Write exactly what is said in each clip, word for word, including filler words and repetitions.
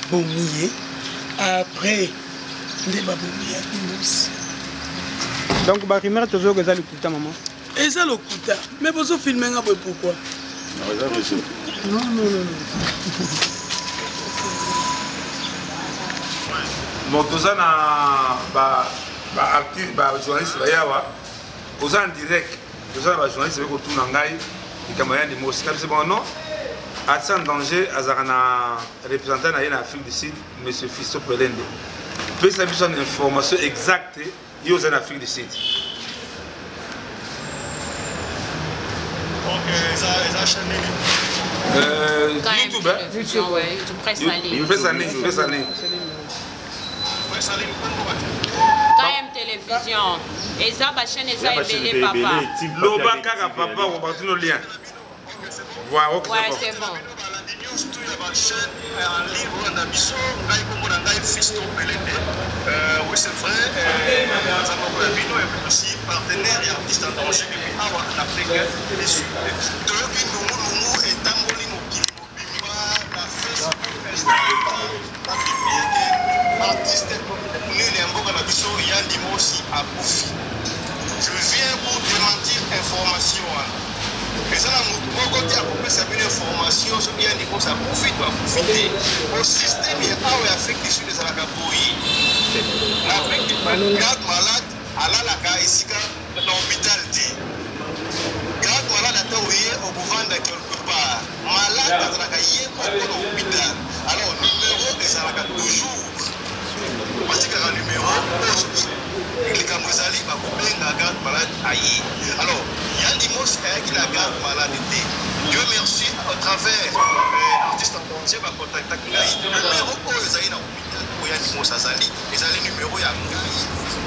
bomier après nde babomi Yandimus. Donc barimère toujours que ça le kuta maman. Et ça le kuta. Mais vous filmez un peu pourquoi? Non, non, non, non. Bon, tout ça na ba ba artiste ba journaliste ba yawa. Aux en direct. Tout ça ba journaliste avec autour nangai. Et comme Yandimus, c'est bon non? Asan danger azarana représentant na en Afrique du Sud monsieur Fisto Pelende. Peut ça besoin d'information exacte yo en Afrique du Sud. Donc ça ça chaîne euh YouTube YouTube ouais, tu presse aller. Presse aller, presse aller. Presse aller K M télévision. Et ça ba chaîne ça ébélé papa. Loba kaka papa on va tout nos liens. Voilà, OK. Ouais, c'est bon. Surtout il y a une chaîne en ligne on a biso ngai comme on a Fisto Pelende. Euh oui c'est vrai euh ça va bino et aussi partenaire et artiste en danger depuis avant l'Afrique du Sud. Donc nous nous et tamboli mokili mobimba la Facebook Instagram artiste nul et mboka na biso Yandimus a profit. Je viens pour démentir information. Et ça, mon côté, à peu près, une information sur bien des ça profite, doit profiter. Au système, il y a un Afrique du Sud, les Alacapouilles. L'Afrique du Sud, garde malade, à la laca, ici, dans l'hôpital, dit. Garde malade, à Taouye, au gouvernement de quelque part. Malade, à la cahier, au l'hôpital. Alors, numéro, les Alacapouilles, toujours. Parce que le numéro, aujourd'hui, les Camouazali, va couper la garde malade, aïe. Alors, Yandimus est qui la garde maladie. Dieu merci, à travers l'artiste en danger, va contacter le numéro pour les aïe dans l'hôpital pour Yandimus Azali, les aïe numéro ya Moui.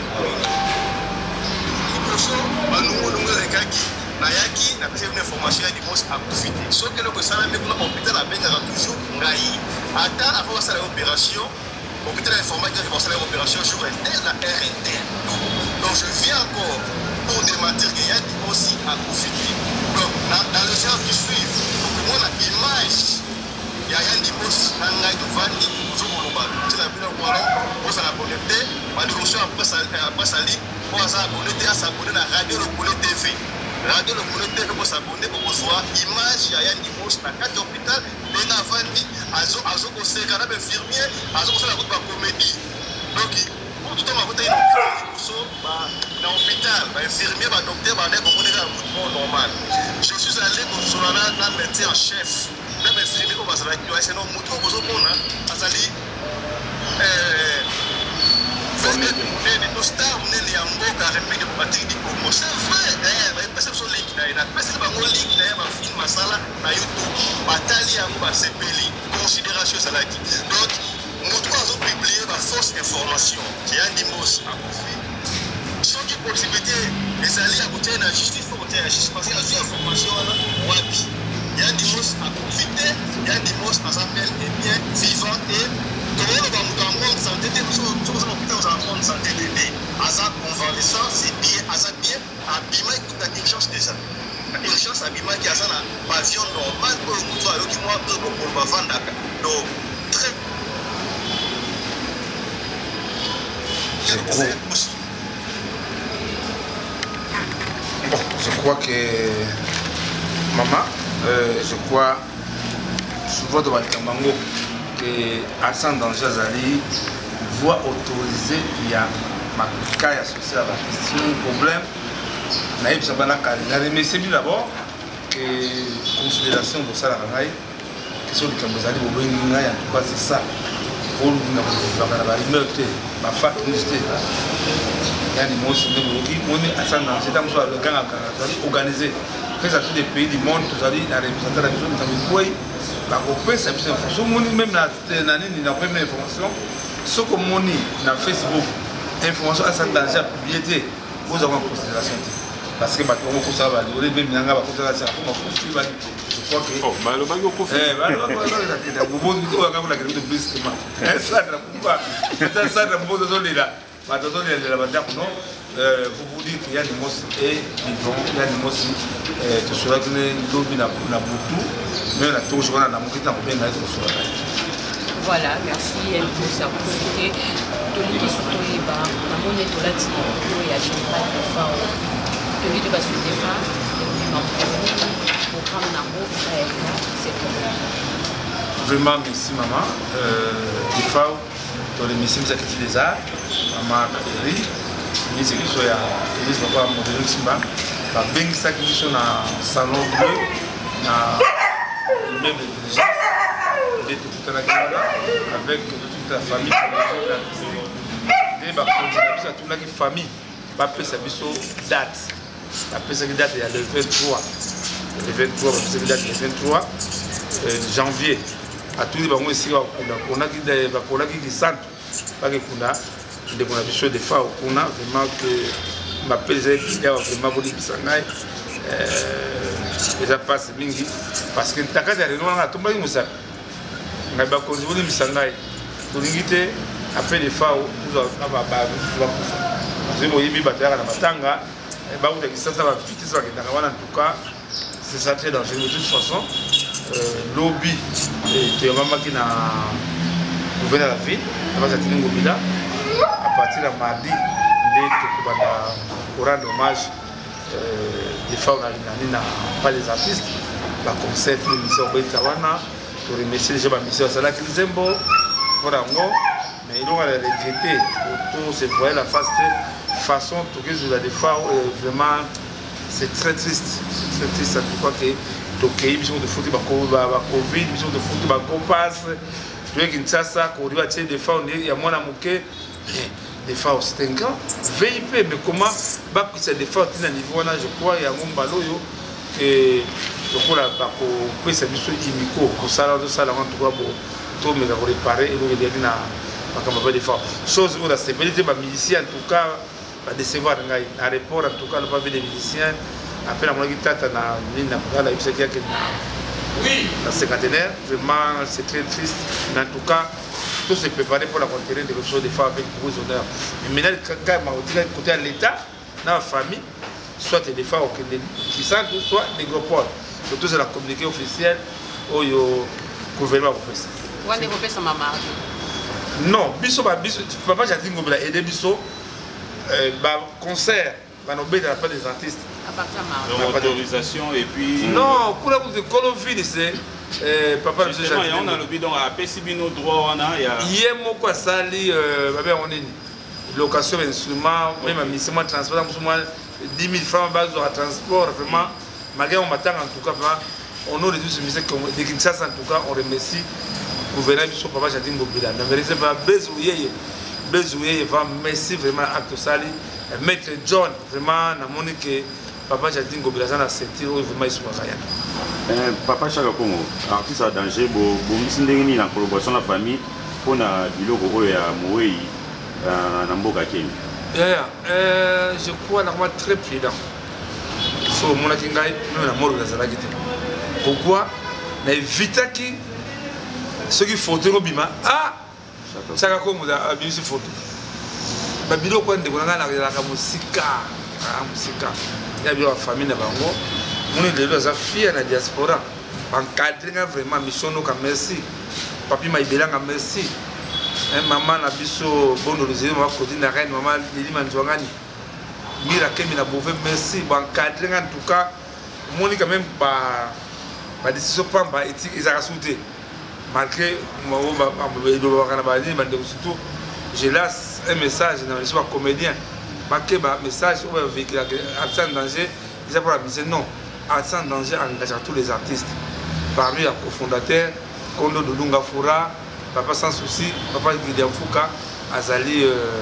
Nous nous les kaki, Nayaki, n'a pas une information Yandimus a profité. Sauf que le Kossala, mais pour l'hôpital, la peine a toujours Ngaï. Attends, avant ça, l'opération, l'hôpital a informé qu'il y a l'opération jour et la R N T. Donc je viens encore pour démentir qu'il y a aussi à profiter. Donc dans, dans le sens qui suit, pour moi l'image, il y a Yandimus, Nangai Duvani, Zumuluba, c'est la ville où on s'est connecté, on a reçu après Sali, on s'est connecté à s'abonner à la radio Lokole T V. Radio Lokole T V pour s'abonner pour voir l'image, il y a Yandimus, dans quatre hôpitaux, les Navandi, Azo Azo Kose, Kanab infirmier, Azo Kose la route par comédie. Donc, tout le monde a été dans l'hôpital, infirmier, docteur, c'est normal. Je suis allé pour le médecin en chef. Le infirmier, c'est un mouton, Azali. Les stars, les Yamboka, répète de Patrick Dikombo. C'est vrai, d'ailleurs, personne sur ligne, d'ailleurs, personne sur ligne, d'ailleurs, ma film, ma salle, na YouTube, Batali, Amba, Sepeli, considération, ça l'a dit. Donc, nous devons publier la fausse information. Qui a Yandimus a profité. Sans qu'il possibilité, les alliés à côté de la justice, il faut côté de la justice. Parce qu'il y a une information là, Wabi. Yandimus a profité. Yandimus a s'appelle est bien vivant et tout le monde va en bonne santé. Nous sommes en hôpital, nous sommes en bonne santé. À sa convalescence, c'est bien, à sa bien, à Bima, il y a urgence déjà. Urgence à Bima qui a ça, l'avion normal pour le monde, qui moi, pour le vendre. Donc, très Je crois. Bon, je crois que maman, euh, je crois souvent dans le Kamango que Hassan Danger Azali voit autoriser il y a ma cas associé à la question problème. Naïb Sabana Kali. Mais d'abord que considération de ça la raille que sur le Kambazali au Benga en tout cas c'est ça. Pour nous ma fac université Yandimus on est à ça dans c'est dans le gang organisé après à tous les pays du monde tous allez à représenter la vision de quoi la copie c'est information même la l'année ni la première information ce que moni na Facebook information à ça danger publié vous avez en considération parce que bato ko ça va dire même nyanga ba considération pour profil va je crois que oh bah le bago profil eh bah le bago la bobo du ko ka la de plus que moi ça la poupa c'est ça la bobo de là ba to de la banda non vous vous dites qu'il y a des mos et vivant il y a des mos eh tu seras que ne lobi na na butu mais la toujours na mokita ko benga to so Voilà, merci pour sa profité. Toliki Sotoyeba, Namone Tolati, et à Général de Fao. Toliki Basu de Fa, pour prendre Nambo, c'est tout. Vraiment, merci maman. De Fao, dans l'émission de Zakiti des Arts, maman Katéry, ministre qui soit à l'église de Papa Modèle Simba, la Beng Sak qui sont dans le salon bleu, dans le meuble de gens. Avec toute la famille, toute la famille, après ça date, après ça date il y a le vingt-trois, le vingt-trois, le vingt-trois janvier. À tous les moments ici, on a qui des, on a qui des centres, pas que on a, des qu'on a des choses de fois, on a vraiment que m'appelle les gens vraiment beaucoup de sangai, déjà passe mingi, parce que t'as qu'à dire non, on a tout le monde ça. On a continué de s'engager. Pour l'inviter, après les fois où nous avons eu des batailles à la Matanga, et bah, ça va vite, ça va en tout cas, c'est ça très dangereux. De toute façon, lobby et maman qui a ouvert la ville, à partir de mardi, pour rendre hommage des fois on n'a pas les artistes, la concert, l'émission Tawana. Pour remercier les gens de la mission Salah Kilzembo, mais ils ont regretté autour se voir la face de façon tout que je l'ai fois vraiment c'est très triste, c'est très triste. Je crois que le pays besoin de foutre la Covid, besoin de foutre la compasse, tu vois Kinshasa, qu'on doit tirer des fois il y a moins à moquer, des fois c'est un grand V I P, mais comment bah c'est des fois à niveau là je crois il y a un baloyo que donc on a pour ça biso imiko pour ça là ça là en tout cas pour tout mais pour réparer et nous aider na pas de fois chose où la stabilité ba musicien en tout cas va décevoir ngai à rapport en tout cas ne pas ver des musiciens après la moitié tata na nina la ibisa qui a que oui la cinquantenaire vraiment c'est très triste mais en tout cas tout se préparer pour la conquérir des choses des fois avec beaucoup d'honneur mais maintenant quand ma côté à l'état dans la famille soit des femmes qui sont soit des gros ports. Surtout c'est la communiqué officielle au gouvernement. Où est-ce que c'est maman? Non, biso ba biso papa Jadine Ngobila aider biso ba concert ba no be de la part des artistes. À partir de mardi. Autorisation et puis non, pour la de Covid c'est papa monsieur Jadine. On a le bidon à P C B nos droits on a il y a hier moko sali ba be on est location d'instruments même mission transport dix mille francs base de transport, vraiment, malgré on m'attend en tout cas, on a réduit ce musée de Kinshasa en tout cas, on remercie le gouvernement de Papa Jadine Ngobila. Ne mérite pas Bézouye, Bézouye, merci vraiment à Acte Sali, Maître John, vraiment, on a que Papa Jadine Ngobila, ça a senti vraiment ils sont à Papa Chaka Congo, artiste à danger, bon, nous en collaboration avec la famille, pour la biloko ya Moei, na Mboka Kenya. Yeah, euh, je crois que je suis très prudent. So, mon akingai, nous sommes morts dans la guitare. Pourquoi? Mais vite qui ceux qui font le bima, ah, chaque fois qu'on a bien ces photos. Mais bilo quoi de qu'on a la la musique, la musique. Il y a bien la famille na bango. Mon est de la fille na diaspora. Encadrer vraiment mission nous comme merci. Papi m'a ibela comme merci. Maman na biso bono lozeli ma côté na reine maman Lili Manjwangani mira kemi na bové merci bon cadre en tout cas moni quand même ba ba décision pamba éthique ils a sauté malgré moi ba ba kana ba ni bande surtout je lance un message dans les soirs comédiens marqué ba message ou véhicule absent danger ils a pour la mise non absent danger engage tous les artistes parmi les cofondateurs Kondo Dodunga Fura Papa sans souci, papa Guillaume Fouka, Azali,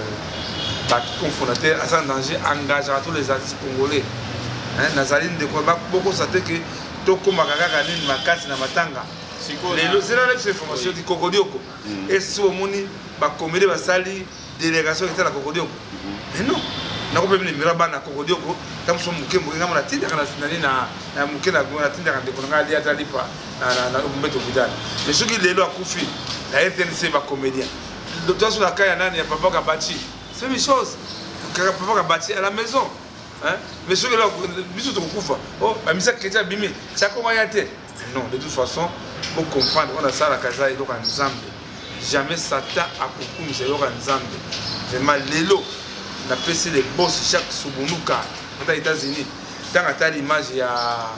cofondateur, sans danger, engagera tous les artistes congolais. Nazaline de Kwaba, beaucoup savent que Toko Makaka Nini Makasi na Matanga. C'est là que c'est formation du Kokodioko. Et si on moni, ba comédie basali délégation qui était la Kokodioko. Mais non, na ko pemini miraba na Kokodioko, tam so muke muke ngama na tinda kana sinani na na muke na na tinda kana de konga ali atali pa na na umbeto bidani. Mais ceux qui lelo akufi la R T N C va comédien. Le docteur sur la caille, il y a papa qui a bâti. C'est une chose. Papa qui a bâti à la maison. Mais ceux qui ont dit que oh, mais ça qui est abîmé, ça comment y a été? Non, de toute façon, pour comprendre, on a ça à la casa et donc ensemble. jamais Satan a beaucoup mis en Nzambe. Vraiment, l'élo, on a passé les boss chaque Subunuka aux États-Unis. Tant que l'image, il y a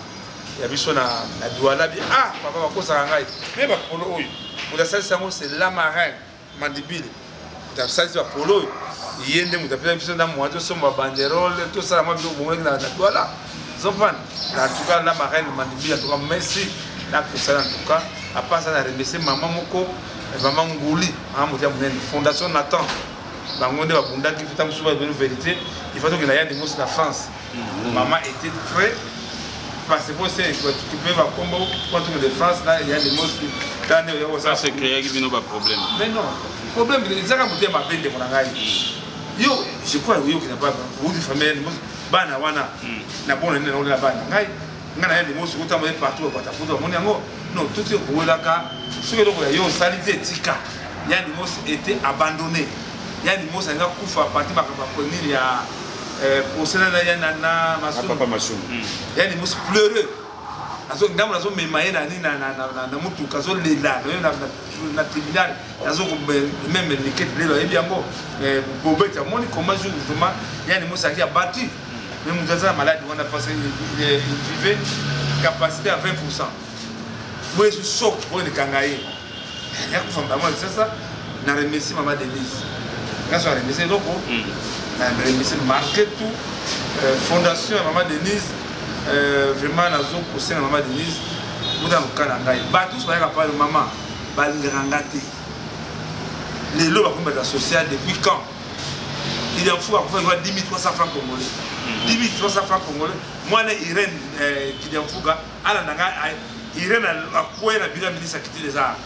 Douala, ah, papa, va cause à un rail. Mais Polo, vous avez ça, c'est la marraine, mandibile. Vous avez ça, c'est Polo. Il y a des gens qui ont des banderoles, tout ça, moi, je vais vous dire, Douala. En tout cas, la marraine, mandibile, en tout cas, merci. En tout cas, à part ça, on a remercié maman Moko, maman Ngouli, Fondation Nathan. Bangonde va bunda qui fait un souvent de vérité. Il faut que la des mots de la France. Maman était très parce que c'est que tu peux va combo contre de France là il y a des mots dans ça c'est créé qui vient pas problème. Mais non, problème c'est ça quand tu m'as appelé de mon angai. Yo, je crois yo qui n'a pas ou de famille bana wana na bonne ne na bana ngai ngana des mots sur autant partout pour ta photo mon yango. Non, tout est au laka. Ce que donc yo salité tika. Il y a des mots étaient abandonnés. Il y a des mots qui sont à partir de il y a procès il y a nana masum il y a des mots pleureux azo ndamu nazo memaye na ni na na na mutu kazo lela na na tribunal nazo même les quêtes lelo et bien bon bobeta moni comment justement il y a des mots qui a battu même dans malade on a passé il vivait capacité à vingt pour cent moi je suis choc pour les kangaye il y a comme moi c'est ça na remercie maman Denise. Quand je remercie donc, je remercie marqué tout, fondation Maman Denise, vraiment na zo conseil Maman Denise, vous dans le cas d'angai. Bah tous va parler de maman, bah l'ingangate. Les lots va commettre social depuis quand? Il y a un fou à faire dix mille trois cents francs congolais. dix mille trois cents francs congolais. Moi les Irène qui est en fouga, à la nanga, Irène a quoi la bilan ministre a quitté les arts.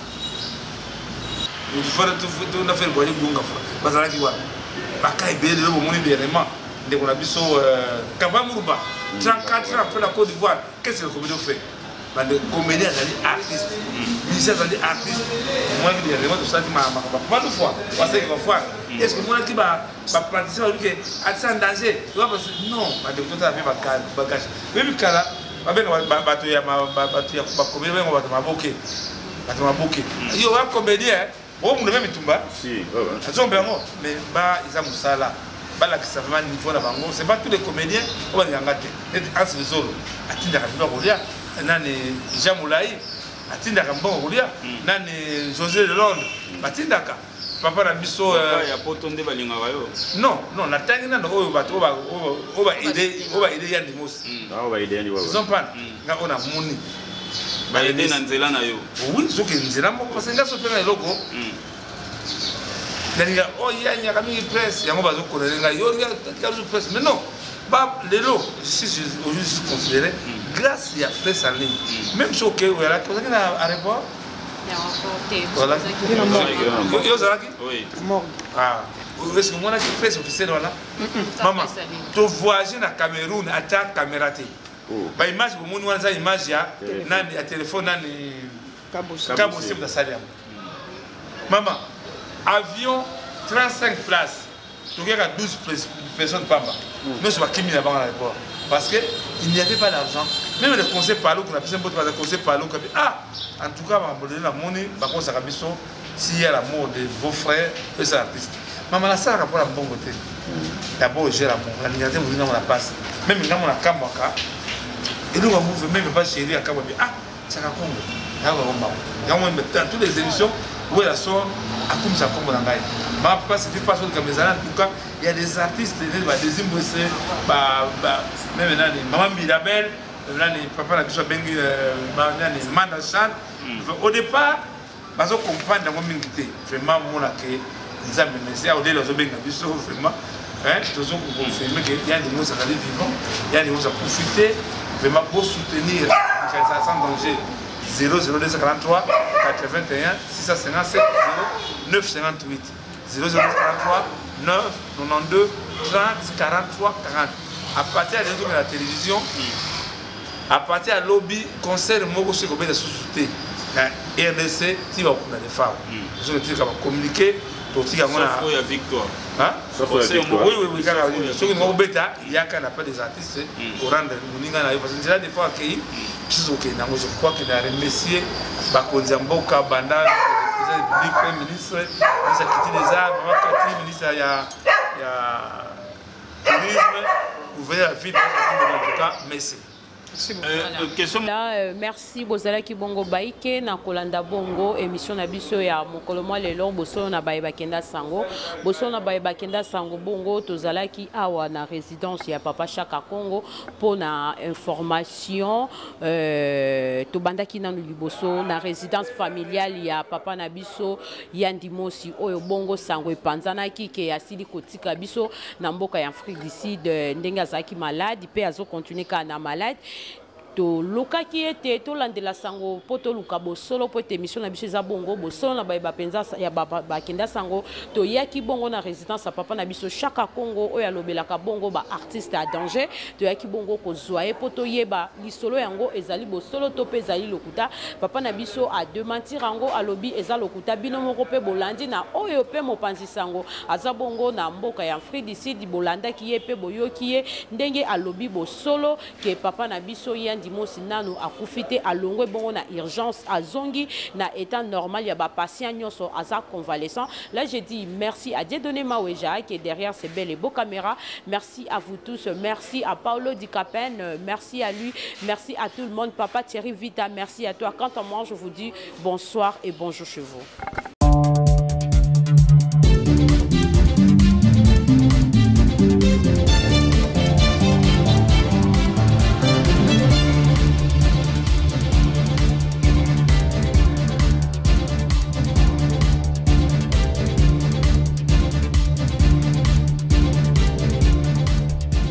Il faut tout faire voyer Bunga. Bazalaki wa. Baka ibele le moni dernièrement. Dès qu'on a vu so Kabamouba. trente-quatre ans après la Côte d'Ivoire. Qu'est-ce que le comédien fait? Bah le comédien est artiste. Musicien est artiste. Moi qui dernièrement tout ça dit ma ma pas de fois. Parce que fois. Est-ce que moi qui va va participer que artiste en danger? Tu vois parce que non, bah de tout à fait bagage. Même kala ba ben ba to ya ma ba to ya ba comédien ba to ma boké. Ba to ma boké. Yo un comédien. Oh, vous même Tumba. Si, mais bah, ils ont ça là. Bah, là, ça fait niveau là-bas. C'est pas tous les comédiens. On va les engager. Et en ce solo, à Tinda Rolia, Nani Jean Moulaï, à Tinda Rambo Rolia, Nani José de Londres, à Tindaka. Papa n'a biso. Il y a pas ton débat. Non, non, la taille n'a pas on va aider, on va aider Yann Dimos. On va aider Yann Dimos. Ils ont pas. On a moni. Bah aider dans Nzela na yo. Oui, ce que Nzela mo parce que là so fait logo. Ndinga oh ya nya kami presse, yango bazo ko ndinga yo ya kazu presse. Mais non, ba lelo, si je aujourd'hui considéré grâce à presse en ligne. Même si OK, voilà, que ça na aéroport. Voilà. Yo zalaki? Oui. Mort. Ah. Est-ce que moi na presse officielle voilà? Maman, tu voyager na Cameroun à ta caméra té. Ba image bu moni wana image ya nani ya téléphone nani cabo sim da salia. Maman, avion trente-cinq places. Tu regardes douze personnes pamba. Nous sommes qui mis là-bas à l'aéroport parce que il n'y avait pas d'argent. Même le conseil parlo qu'on a fait un peu de conseil parlo qu'on ah en tout cas on va donner la monnaie par contre ça rabisso s'il y a la mort de vos frères et ces artistes. Maman la ça rapport à bon côté. D'abord j'ai la mort, la lignité vous dans la passe. Même dans mon camaka et nous on veut même pas chérir à Kababi. Ah, ça va Congo. Là on va. Dans toutes les émissions où la son à comme ça comme dans gaï. Ma papa c'était pas sur le caméra en tout cas, il y a des artistes des des imbossés bah même là maman Mirabel, là papa la biso bengi nani Mandachan. Au départ, bazo comprendre dans mon mingité. Vraiment mon la que ils ont menacé au délai de bengi biso vraiment hein, toujours confirmer qu'il y a des mots à aller vivant, il y a des mots à profiter. Vraiment pour soutenir ça sans danger. Zéro zéro deux cent quarante-trois quatre-vingt-un six cent cinquante-sept zéro neuf cinquante-huit zéro zéro quarante-trois neuf quatre-vingt-douze trente quarante-trois quarante. À partir de la télévision, à partir de lobby, conseil de Mogo sur le société, la R D C, tu vas les femmes. Je veux dire qu'on va communiquer. Sauf qu'il y a victoire. Hein? Sauf qu'il y a victoire. Oui, oui, oui. Sauf qu'il y a bêta, il y a qu'un appel des artistes pour rendre le Ninga. Parce que c'est là des fois qu'il je crois qu'il a remercié Bakonzamboka, Banda, République, Premier ministre, ministre de la Culture des Arts, Maman Cathy, ministre de la Tourisme, gouverneur de la ville, en tout cas, merci. Euh, question... Là, euh, merci Bozala Kibongo Baike na Kolanda Bongo émission na biso ya mokolo mwa lelo boso na baye bakenda sango boso na baye bakenda sango bongo tozala ki awa na résidence ya Papa Chaka Congo pour na information euh, to bandaki na liboso na résidence familiale ya papa na biso Yandimosi oyo bongo sango epanzana ki ke asili kotika biso na mboka ya Afrique du Sud ndenge azaki malade pe azo continuer ka na malade to loka ki ete to landela sango poto luka bosolo po ete émission na biso za bongo bosolo na ba penza ya ba kenda sango to yaki bongo na résidence ya papa na biso Chaka Congo oyo alobelaka bongo ba artiste à danger to yaki bongo ko zoaye poto yeba lisolo yango ezali bosolo to pe ezali lokuta papa na biso a démentir yango alobi eza lokuta bino moko pe bolandi na oyo pe mopanzi sango aza bongo na mboka ya Afrique du Sud bolanda ki ye pe boyoki ye ndenge alobi bosolo ke papa na biso ya Dimosi nanu akufite alongwe bongo na urgence azongi na état normal ya ba patient nyonso aza convalescent. Là je dis merci à Dieudonné Maweja qui est derrière ces belles et beaux caméras. Merci à vous tous, merci à Paolo Di Capen, merci à lui, merci à tout le monde. Papa Thierry Vita, merci à toi. Quant à moi, je vous dis bonsoir et bonjour chez vous.